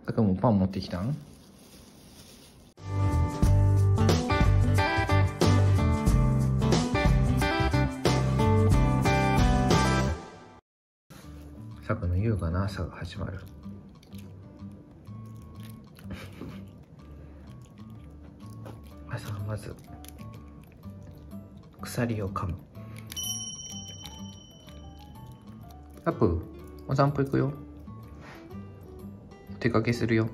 さくもパン持ってきたん？さくの優雅な朝が始まる。朝はまず鎖を噛む。さく、お散歩行くよ。お出かけするよ。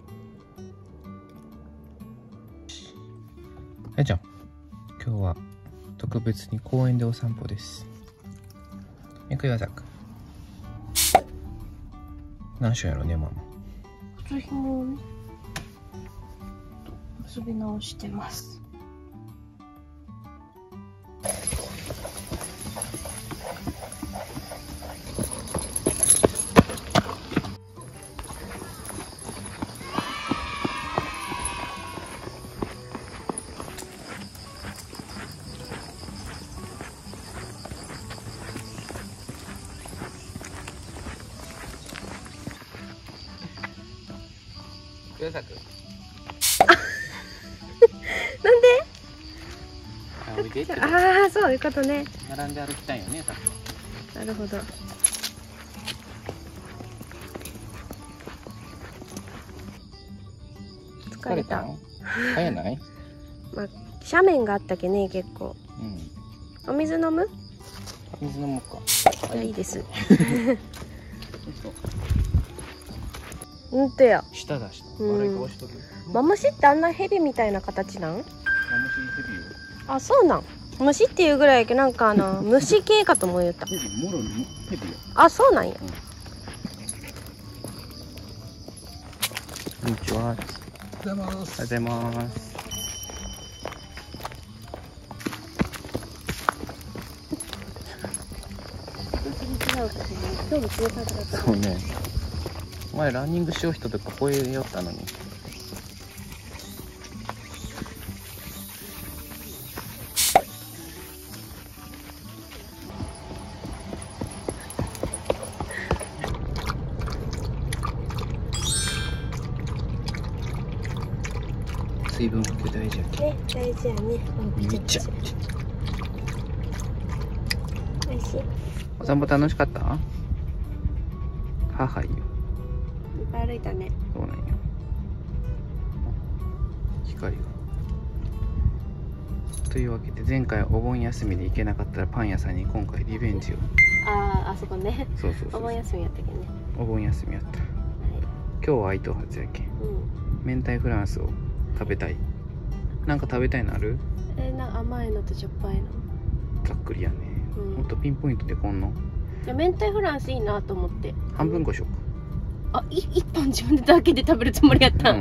やちゃん、今日は特別に公園でお散歩です。行くよ、さく。何しようやろね、ママ。 靴ひもをね、結び直してます。 よさく。 なんで？ おいでって。 ああ、そういうことね。 並んで歩きたいよね、さく。 なるほど。疲れた。 疲れない？ まあ、斜面があったけね、結構。 うん。 お水飲む？ お水飲もうか。 いいです。うんとや。 舌出した。悪い顔しとく。 マムシってあんなヘビみたいな形なん？ マムシヘビよ。 あ、そうなん。虫っていうぐらいやけど、なんか虫系かと思うよった。 ヘビ、もろにヘビよ。 あ、そうなんや。 こんにちは。おはようございます。おはようございます。そうね。前ランニングしよう人とかここへ寄ったのに。水分補給大事やけ。 ね、大事やね。 めっちゃ。 美味しい。 お散歩楽しかった？ははいよ。 いっぱい歩いたね。 そうなんよ。光が。というわけで前回お盆休みで行けなかったらパン屋さんに今回リベンジを。 ああ、あそこね。 そうそうそう。 お盆休みやったけどね。 お盆休みやった。 は今日は空いとうはずやけん。 い。 明太フランスを食べたい。なんか食べたいのある？ なんか甘いのとしょっぱいの。 ざっくりやね。もっとピンポイントでこんの。 いや、明太フランスいいなと思って。 半分こしようか。 あ、一本自分でだけで食べるつもりやった。 うん。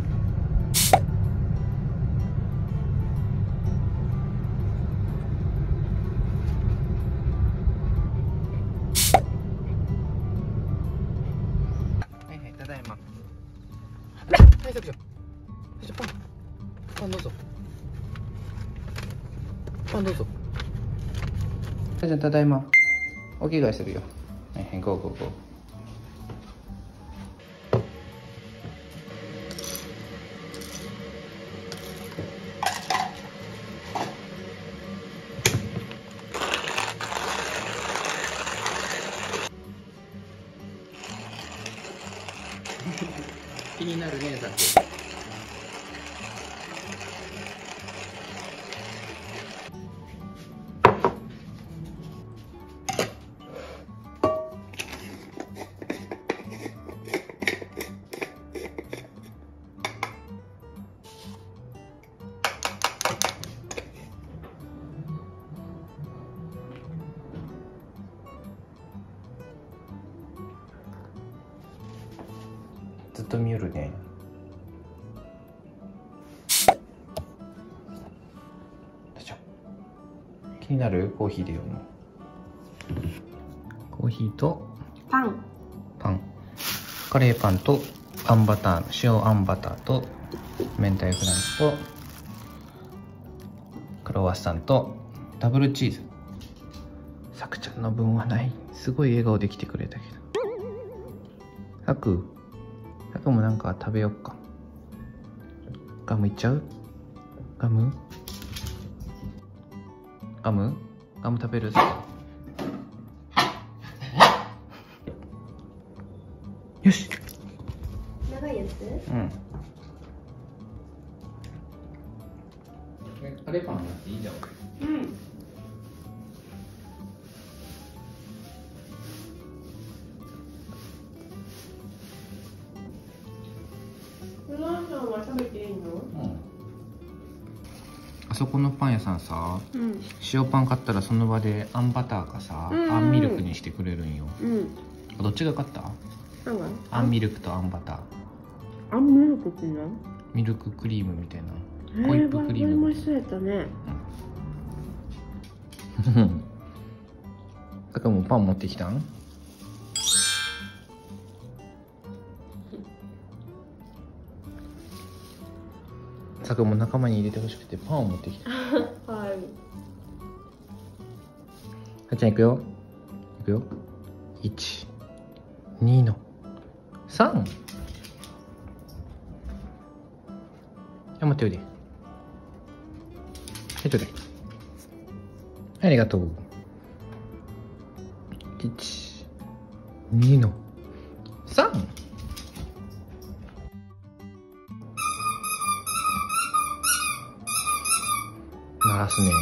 はいはい、ただいま。はい、さくちゃん。パンどうぞ。パンどうぞ。さくちゃん、ただいま。お着替えするよ。はいはい、ゴーゴーゴー。気になるね、さっき。ずっと見よるね。気になる？コーヒーでよの。コーヒーとパン。 カレーパンとあんバター、塩あんバターと明太フランスとクロワッサンとダブルチーズ。さくちゃんの分はない。すごい笑顔で来てくれたけど。さくタコもなんか食べよっか。ガムいっちゃう？ガム食べる？よし。 長いやつ？ うん。カレーパンやっていいじゃん。 うん。クロワッサンは食べていいの？ うん。あそこのパン屋さんさ、 うん、 塩パン買ったらその場であんバターかさ、あんミルクにしてくれるんよ。 うん。 どっちが買った？あんミルクとあんバター。 あんミルクって何？ ミルククリームみたいな。ホイップクリーム。 これもそうやったね。 だからもうパン持ってきたん？さくも仲間に入れてほしくてパンを持ってきた。 はい。 はっちゃん行くよ。行くよ。1、2の3。持っておいで。はい、ちょうだい。ありがとう。1、2の3。鳴らすね。